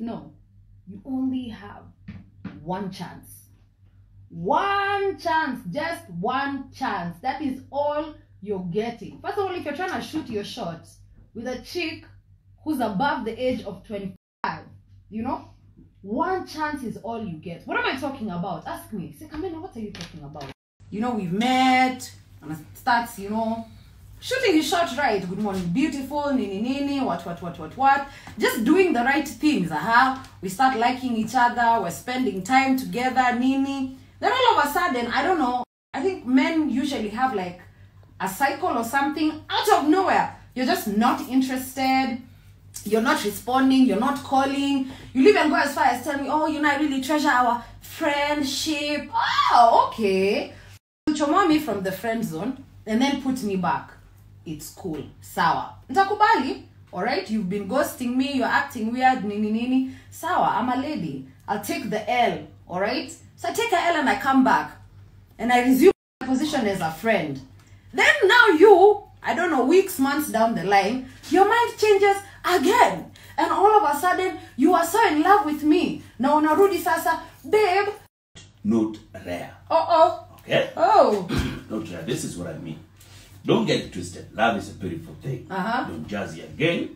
no, you only have one chance. One chance, just one chance. That is all you're getting. First of all, if you're trying to shoot your shot with a chick who's above the age of 25, you know, one chance is all you get. What am I talking about? Ask me. Say, Kamena, what are you talking about? You know, we've met, and it starts, you know, shooting his shot right. Good morning, beautiful, nini, what. Just doing the right things, We start liking each other, we're spending time together, nini. Then all of a sudden, I don't know, I think men usually have like a cycle or something. Out of nowhere, you're just not interested, you're not responding, you're not calling. You even go as far as telling me, oh, you know, I really treasure our friendship. Oh, okay. You choma me from the friend zone and then put me back. It's cool. Sawa. Ntakubali. Alright, you've been ghosting me, you're acting weird, nini. Sawa, I'm a lady. I'll take the L. Alright? So I take a L and I come back. And I resume my position as a friend. Then now you, I don't know, weeks, months down the line, your mind changes again. And all of a sudden, you are so in love with me. Now unarudi sasa, babe. Not rare. Okay? Oh. Not rare. This is what I mean. Don't get it twisted. Love is a beautiful thing. Don't judge it again.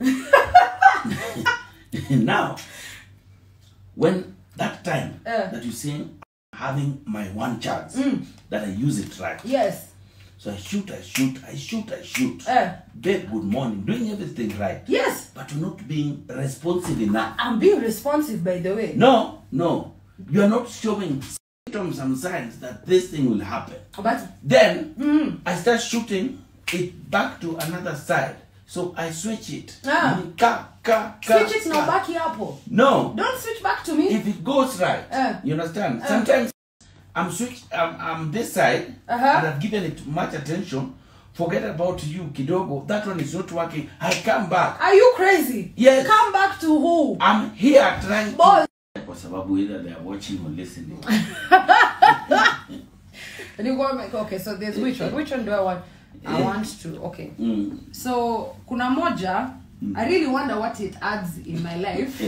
Now, when that time that you say, having my one chance, that I use it right. Yes. So I shoot. Babe, good morning. Doing everything right. Yes. But you're not being responsive enough. I'm being responsive, by the way. No. You are not showing symptoms and signs that this thing will happen. But then, I start shooting it back to another side. So I switch it. Switch it now, back here. No. Don't switch back to me. If it goes right, you understand? Sometimes I'm this side, and I've given it much attention. Forget about you, kidogo. That one is not working. I come back. Are you crazy? Yes. Come back to who? I'm here trying to... Either they are watching or listening. And you go like, okay, so there's which one? Which one do I want? I want to, okay. So, kuna moja, I really wonder what it adds in my life.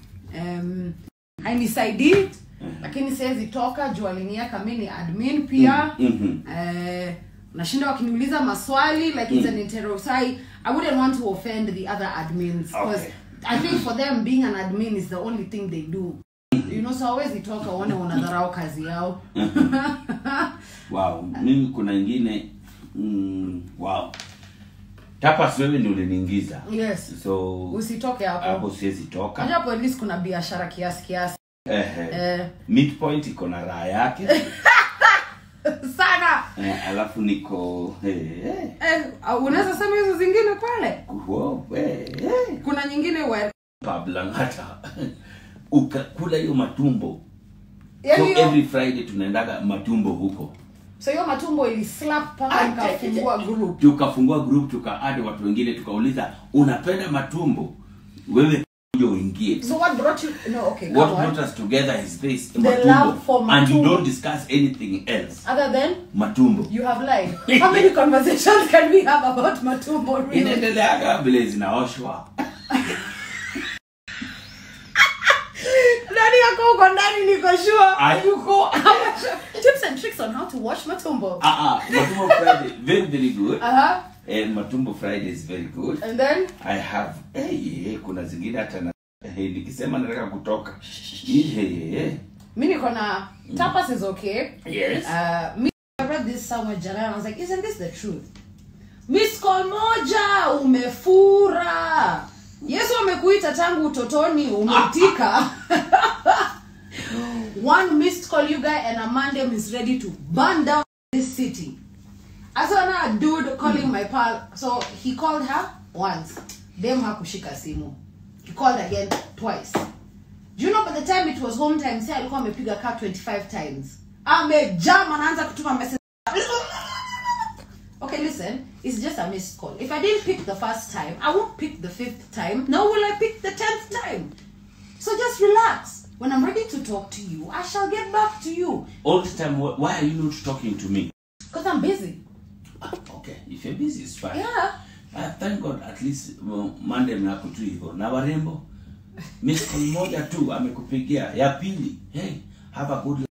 Hainisaidii, lakini siwezi toka juu aliniweka mimi ni admin pia. Nashinda wakiniuliza maswali like it's an interrogatory. I wouldn't want to offend the other admins because I think for them being an admin is the only thing they do. You know, so hawezi toka waone wanadharau kazi yao. Wow, mimi kuna ingine wow. Tapas wewe ndio uliniingiza. Yes. So usitoke hapo. Hapo siwezi toka. Hapo at least kuna biashara kiasi. Midpoint iko na raha yake. Sana. Alafu niko unaweza sema hizo zingine pale? Kuna nyingine wewe Pablangata. Ukakula hiyo matumbo. So every Friday tunaendaga matumbo huko. So hiyo matumbo ili slap paka nikafungua group. Tukafungua group, tukaade watu wengine, tukauliza unapenda matumbo? Wewe ndio uingie. So what brought you? No, okay. What brought us together is this, the love for matumbo. And you don't discuss anything else other than matumbo. You have lied. How many conversations can we have about matumbo? Really? Inaendeleaga vile zinaoshwa. Tips and tricks on how to wash matumbo. Matumbo Friday, very good. And Matumbo Friday is very good. And then I have kuna zingine hata na nikisema nataka kutoka. Mimi niko na tapas is okay. Yes. I read this somewhere jana and I was like, isn't this the truth? Miss call moja umefura. Yesu amekuita tangu utotoni umeitika. One missed call you guy and a mandem is ready to burn down this city. I saw a dude calling my pal. So he called her once. Dem hakushika simu. He called again twice. Do you know by the time it was home time, say alikuwa amepiga car 25 times. Amejam anaanza kutuma message. Okay, listen, it's just a missed call. If I didn't pick the first time, I won't pick the 5th time. Nor will I pick the 10th time. So just relax. When I'm ready to talk to you, I shall get back to you. All the time, why are you not talking to me? Because I'm busy. Okay, if you're busy, it's fine. Yeah. Thank God, at least Monday mnakutu hivyo. Na warembo, Miss call moja tu amekupigia, ya pili, hey, have a good